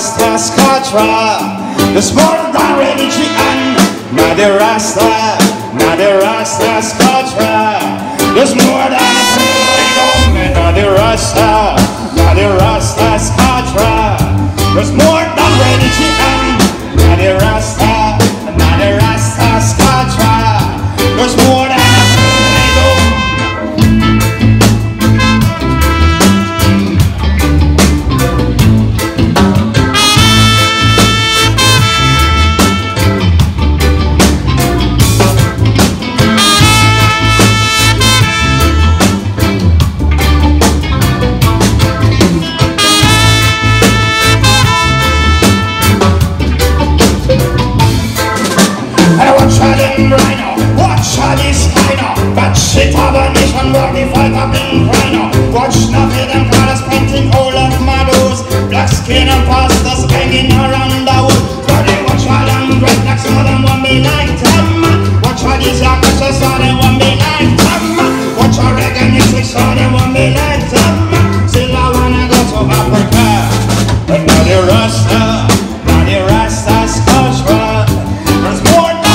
Rasta Scottra. There's more than religion, not the Rasta Scottra. There's more than freedom, not the Rasta Scottra. There's more than religion, not the Rasta Scottra. There's more than watch all this kind of bad shit of a nation where the fight have been crying out. Watch nothing and colors painting all of my doors. Black skin and pastors hanging around the wood. But they watch all them great blacks, some of them want me like them. Watch all these actors, some of them want me like them. Watch all reggae music, some of them want me like them. Still I wanna go to Africa, but not the Rasta Scottra. There's more than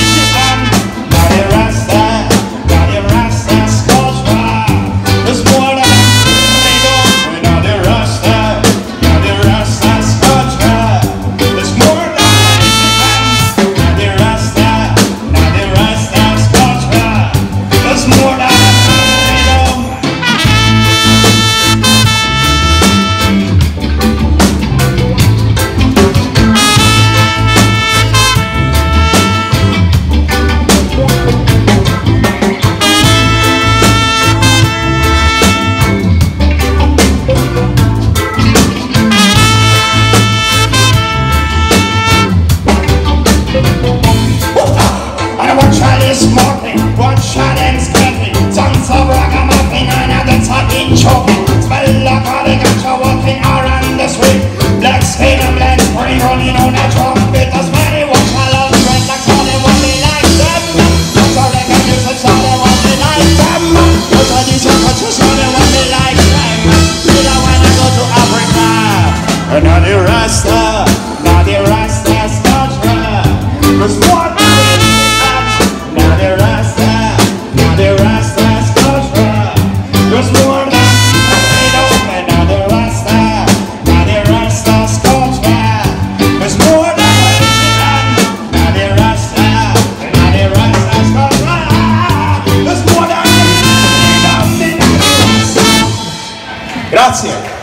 watch how them skating, tons of ragamuffin and other talking choking. Smell like all the ganja walking around the street. Black skin and black spring running on a trumpet. As many watch all of red like how they want me like them. Watch all the music, how they want me like them. Watch all these cultures, how they want me like them. Still I wanna go to Africa, and not the Rasta Scottra. There's more than not the Rasta Scottra. There's more than freedom, and not the Rasta Scottra. There's more than religion, not the Rasta Scottra. There's more than freedom, not the Rasta. Grazie.